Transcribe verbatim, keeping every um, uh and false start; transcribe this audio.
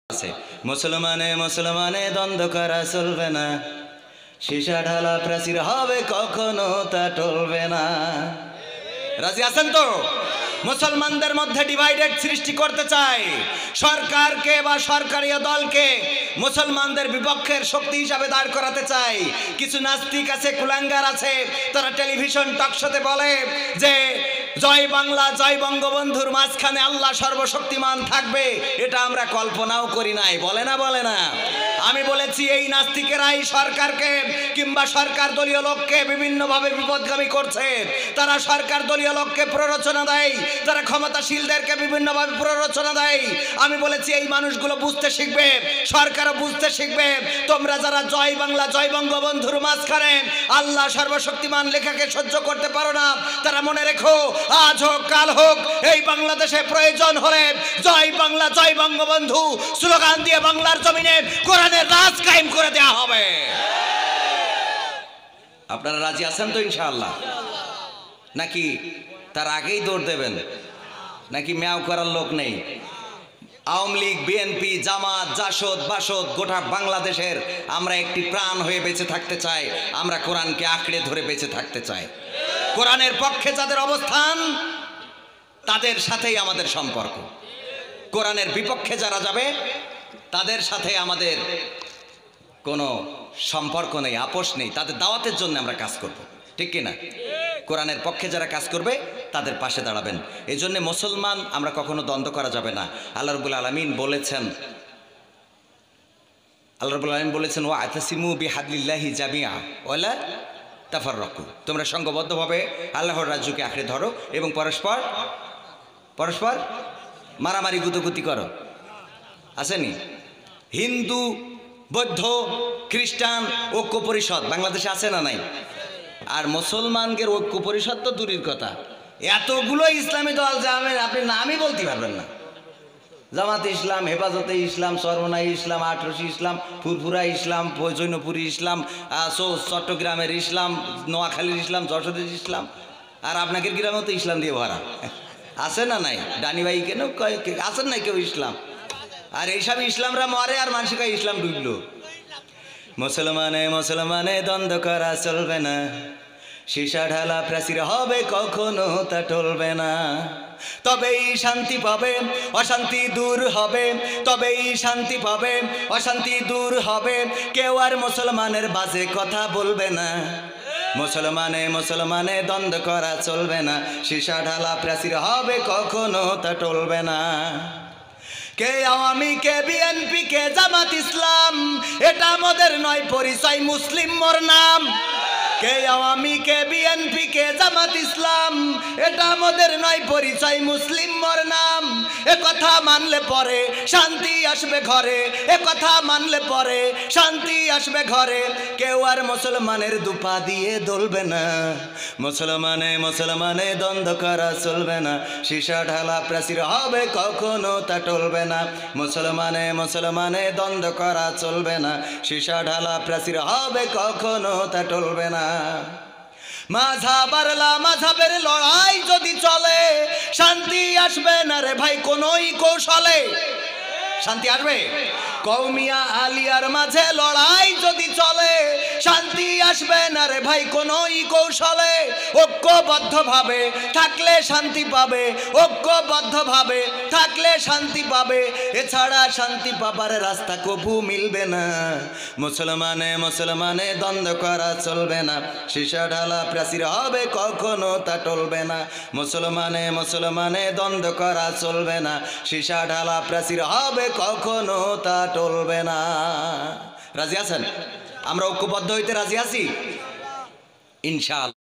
আছে মুসলমানে মুসলমানে দ্বন্দ্ব করা চলবে না, সীসা ঢালা প্রাচীর হবে কখনো তা টলবে না। রাজি আছেন তো? মুসলমানদের মধ্যে ডিভাইডেড সৃষ্টি করতে চায়, সরকারকে বা সরকারি দলকে মুসলমানদের বিপক্ষের শক্তি হিসাবে দাঁড় করাতে চায়। কিছু নাস্তিক আছে, কুলাঙ্গার আছে, তারা টেলিভিশন টকশোতে বলে যে জয় বাংলা জয় বঙ্গবন্ধুর মাঝখানে আল্লাহ সর্বশক্তিমান থাকবে। এটা আমরা কল্পনাও করি নাই। বলে না বলে না? আমি বলেছি এই নাস্তিকেরাই সরকারকে কিংবা সরকার দলীয় লোককে বিভিন্নভাবে বিপদগামী করছে। তারা সরকার দলীয় লোককে প্ররোচনা দেয়, তারা ক্ষমতাশীলদেরকে বিভিন্নভাবে প্ররোচনা দেয়। আমি বলেছি এই মানুষগুলো বুঝতে শিখবে, সরকারও বুঝতে শিখবে। তোমরা যারা জয় বাংলা জয় বঙ্গবন্ধুর মাঝখানে আল্লাহ সর্বশক্তিমান লেখাকে সহ্য করতে পারো না, তারা মনে রেখো আজ হোক কাল হোক এই বাংলাদেশে প্রয়োজন হলে জয় বাংলা জয় বঙ্গবন্ধু স্লোগান দিয়ে বাংলার জমিনে কোরআনের রাজ কায়েম করে দেওয়া হবে। আপনারা রাজি আছেন তো ইনশাআল্লাহ? নাকি তার আগেই দৌড় দেবেন? নাকি ম্যাও করার লোক নেই? আওয়ামী লীগ, বিএনপি, জামাত, জাসদ, বাসদ গোটা বাংলাদেশের আমরা একটি প্রাণ হয়ে বেঁচে থাকতে চাই। আমরা কোরআনকে আঁকড়ে ধরে বেঁচে থাকতে চাই। কোরআনের পক্ষে যাদের অবস্থান তাদের সাথেই আমাদের সম্পর্ক। কোরআনের বিপক্ষে যারা যাবে তাদের সাথে আমাদের কোনো সম্পর্ক নেই, আপোষ নেই। তাদের দাওয়াতের জন্য আমরা কাজ করব, ঠিক কিনা? কোরআনের পক্ষে যারা কাজ করবে তাদের পাশে দাঁড়াবেন। এই জন্যে মুসলমান আমরা কখনো দ্বন্দ্ব করা যাবে না। আল্লাহ রাব্বুল আলামিন বলেছেন, আল্লাহ রাব্বুল আলামিন বলেছেন ওয়া আতাসিমু বিহাবলিল্লাহি জামিআ ওয়ালা তাফাররাকু। তোমরা সংঘবদ্ধভাবে আল্লাহর রাজ্যকে আঁকড়ে ধরো এবং পরস্পর পরস্পর মারামারি গুতগুতি করো। আসেনি? হিন্দু, বৌদ্ধ, খ্রিস্টান ঐক্য পরিষদ বাংলাদেশে আছে না নাই? আর মুসলমানদের ঐক্য পরিষদ তো দূরের কথা, এতগুলো ইসলামী দল যে আমি আপনি নামই বলতে পারবেন না। জামাতে ইসলাম, হেফাজতে ইসলাম, সরমনাই ইসলাম, আটরশি ইসলাম, ফুরফুরা ইসলাম, জৈনপুরী ইসলাম, চট্টগ্রামের ইসলাম, নোয়াখালীর ইসলাম, যশোরের ইসলাম, আর আপনাদের গ্রামেও তো ইসলাম দিয়ে ভরা। আছে না নাই? ডানি ভাই কেন আছেন না কেউ ইসলাম? আর এইসব ইসলামরা মরে আর মানুষকে ইসলাম ডুবলো। মুসলমানে মুসলমানে দ্বন্দ্ব করা চলবে না, সীসা ঢালা প্রাচীর হবে কখনো তা টলবে না। তবেই শান্তি পাবে, অশান্তি দূর হবে। তবেই শান্তি পাবে, অশান্তি দূর হবে। কেউ আর মুসলমানের বাজে কথা বলবে না। মুসলমানে মুসলমানে দ্বন্দ্ব করা চলবে না, সীসা ঢালা প্রাচীর হবে কখনো তা টলবে না। কে আওয়ামী, কে বিএনপি, কে জামাত ইসলাম, এটা আমাদের নয় পরিচয়, মুসলিম মোর নাম। কে আওয়ামী, কে বিএনপি, কে জামাত ইসলাম, এটা আমাদের নয় পরিচয়, মুসলিম মোর নাম। এ কথা মানলে পরে শান্তি আসবে ঘরে, এ কথা মানলে পরে শান্তি আসবে ঘরে। কেউ আর মুসলমানের দুপা দিয়ে দলবে না। মুসলমানে মুসলমানে দ্বন্দ্ব করা চলবে না, সীসা ঢালা প্রাচীর হবে কখনো তা টলবে না। মুসলমানে মুসলমানে দ্বন্দ্ব করা চলবে না, সীসা ঢালা প্রাচীর হবে কখনো তা টলবে না। মাঝহাব আর লামাঝহাবের লড়াই যদি চলে, শান্তি আসবে না রে ভাই কোনোই কৌশলে। শান্তি আসবে? কওমিয়া আলিয়ার মাঝে লড়াই যদি চলে, শান্তি আসবে না রে ভাই কোনোই কৌশলে। ঐক্যবদ্ধভাবে থাকলে শান্তি পাবে, ঐক্যবদ্ধভাবে থাকলে শান্তি পাবে। এছাড়া শান্তি পাবার রাস্তা কবু মিলবে না। মুসলমানে মুসলমানে দ্বন্দ্ব করা চলবে না, সীসা ঢালা প্রাচীর হবে কখনো তা টলবে না। মুসলমানে মুসলমানে দ্বন্দ্ব করা চলবে না, সীসা ঢালা প্রাচীর হবে কখনো তা টলবে না। রাজি আছেন? আমরা ঐক্যবদ্ধ হইতে রাজি আছি ইনশাআল্লাহ।